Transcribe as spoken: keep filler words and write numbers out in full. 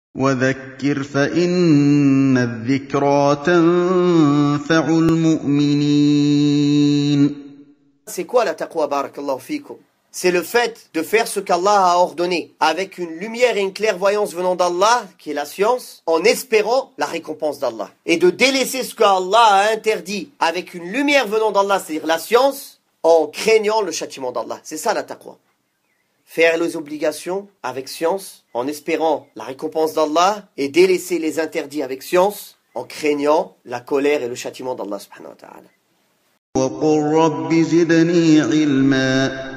وذكر فإن الذكرى تنفع المؤمنين. C'est quoi la taqwa, barakallahu fikum? C'est le fait de faire ce qu'Allah a ordonné, avec une lumière et une clairvoyance venant d'Allah, qui est la science, en espérant la récompense d'Allah. Et de délaisser ce qu'Allah a interdit, avec une lumière venant d'Allah, c'est-à-dire la science, en craignant le châtiment d'Allah. C'est ça la taqwa. Faire les obligations avec science, en espérant la récompense d'Allah, et délaisser les interdits avec science, en craignant la colère et le châtiment d'Allah subhanahu wa ta'ala. وقل رب زدني علما